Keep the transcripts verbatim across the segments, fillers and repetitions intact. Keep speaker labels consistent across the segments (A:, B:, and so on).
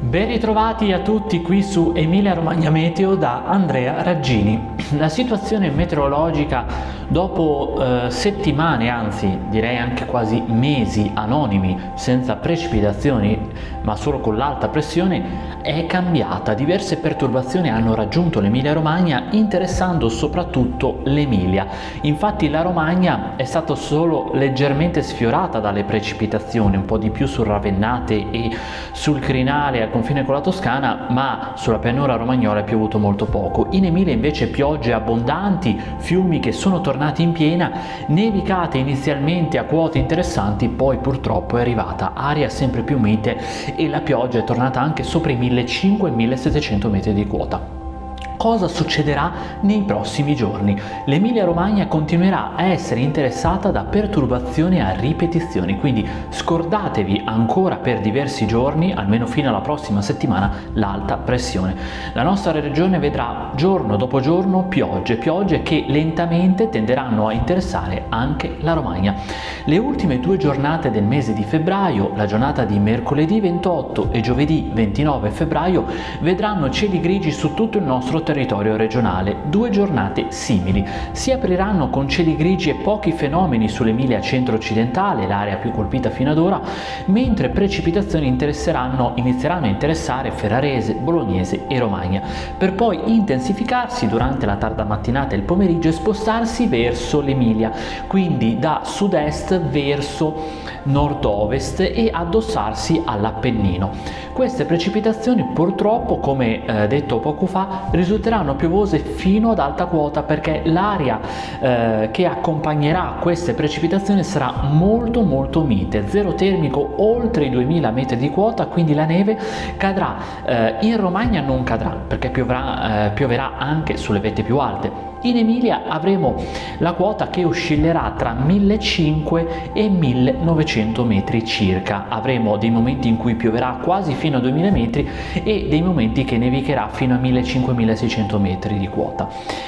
A: Ben ritrovati a tutti qui su Emilia Romagna Meteo da Andrea Raggini. La situazione meteorologica dopo eh, settimane, anzi direi anche quasi mesi anonimi, senza precipitazioni ma solo con l'alta pressione, è cambiata. Diverse perturbazioni hanno raggiunto l'Emilia Romagna, interessando soprattutto l'Emilia. Infatti la Romagna è stata solo leggermente sfiorata dalle precipitazioni, un po' di più su Ravennate e sul crinale al confine con la Toscana, ma sulla pianura romagnola è piovuto molto poco. In Emilia invece piogge abbondanti, fiumi che sono tornati in piena, nevicate inizialmente a quote interessanti, poi purtroppo è arrivata aria sempre più mite e la pioggia è tornata anche sopra i millecinquecento millesettecento metri di quota. Cosa succederà nei prossimi giorni? L'Emilia Romagna continuerà a essere interessata da perturbazioni a ripetizioni, quindi scordatevi ancora per diversi giorni, almeno fino alla prossima settimana, l'alta pressione. La nostra regione vedrà giorno dopo giorno piogge, piogge che lentamente tenderanno a interessare anche la Romagna. Le ultime due giornate del mese di febbraio, la giornata di mercoledì ventotto e giovedì ventinove febbraio, vedranno cieli grigi su tutto il nostro territorio regionale. Due giornate simili. Si apriranno con cieli grigi e pochi fenomeni sull'Emilia centro-occidentale, l'area più colpita fino ad ora, mentre precipitazioni interesseranno, inizieranno a interessare Ferrarese, Bolognese e Romagna, per poi intensificarsi durante la tarda mattinata e il pomeriggio e spostarsi verso l'Emilia, quindi da sud-est verso nord-ovest e addossarsi all'Appennino. Queste precipitazioni purtroppo, come eh, detto poco fa, risulteranno piovose fino ad alta quota, perché l'aria eh, che accompagnerà queste precipitazioni sarà molto molto mite, zero termico oltre i duemila metri di quota, quindi la neve cadrà. Eh, in Romagna non cadrà perché pioverà, eh, pioverà anche sulle vette più alte. In Emilia avremo la quota che oscillerà tra millecinquecento e millenovecento metri circa. Avremo dei momenti in cui pioverà quasi fino a duemila metri e dei momenti che nevicherà fino a millecinquecento milleseicento metri di quota.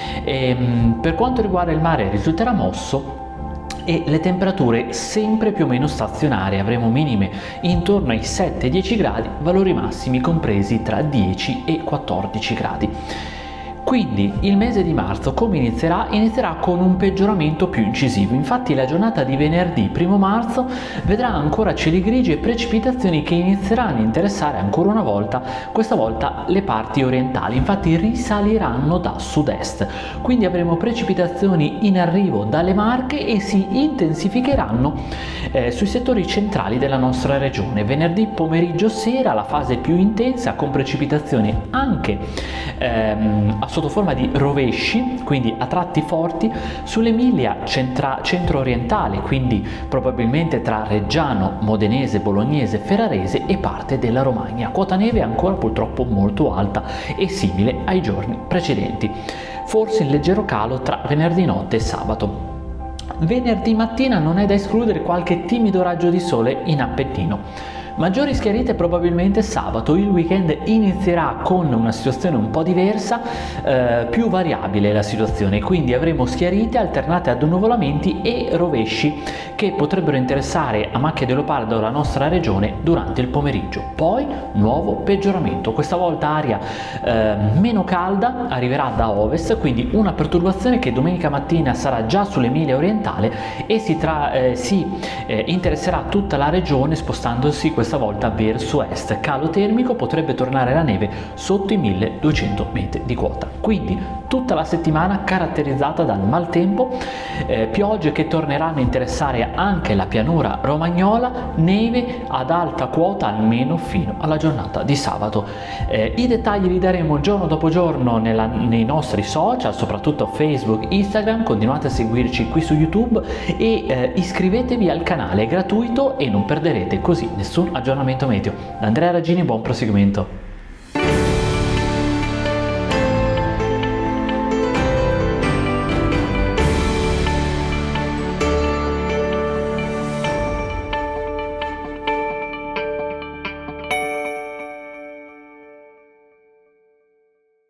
A: E, per quanto riguarda il mare, risulterà mosso e le temperature sempre più o meno stazionarie. Avremo minime intorno ai sette dieci gradi, valori massimi compresi tra dieci e quattordici gradi. Quindi il mese di marzo come inizierà? Inizierà con un peggioramento più incisivo. Infatti la giornata di venerdì primo marzo vedrà ancora cieli grigi e precipitazioni che inizieranno a interessare ancora una volta, questa volta le parti orientali. Infatti risaliranno da sud-est, quindi avremo precipitazioni in arrivo dalle Marche e si intensificheranno eh, sui settori centrali della nostra regione. Venerdì pomeriggio sera la fase più intensa, con precipitazioni anche ehm, a sotto forma di rovesci, quindi a tratti forti, sull'Emilia centro-orientale, quindi probabilmente tra Reggiano, Modenese, Bolognese, Ferrarese e parte della Romagna. Quota neve ancora purtroppo molto alta e simile ai giorni precedenti. Forse in leggero calo tra venerdì notte e sabato. Venerdì mattina non è da escludere qualche timido raggio di sole in Appennino. Maggiori schiarite probabilmente sabato. Il weekend inizierà con una situazione un po' diversa, eh, più variabile la situazione, quindi avremo schiarite alternate ad annuvolamenti e rovesci che potrebbero interessare a macchia di leopardo la nostra regione durante il pomeriggio. Poi nuovo peggioramento, questa volta aria eh, meno calda arriverà da ovest, quindi una perturbazione che domenica mattina sarà già sull'Emilia orientale e si, tra, eh, si eh, interesserà tutta la regione, spostandosi questa volta verso est. Calo termico, potrebbe tornare la neve sotto i milleduecento metri di quota. Quindi tutta la settimana caratterizzata dal maltempo, eh, piogge che torneranno a interessare anche la pianura romagnola, neve ad alta quota almeno fino alla giornata di sabato. Eh, I dettagli li daremo giorno dopo giorno nella, nei nostri social, soprattutto Facebook, Instagram. Continuate a seguirci qui su YouTube e eh, iscrivetevi al canale, è gratuito e non perderete così nessun aggiornamento meteo. Da Andrea Raggini, buon proseguimento.